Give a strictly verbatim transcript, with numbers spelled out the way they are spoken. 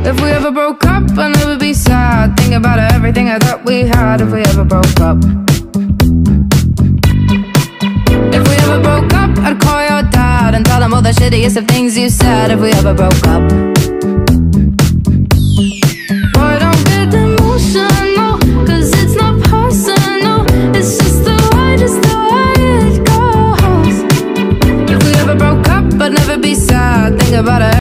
If we ever broke up, I'd never be sad. Think about everything I thought we had. If we ever broke up, if we ever broke up, I'd call your dad and tell him all the shittiest of things you said. If we ever broke up.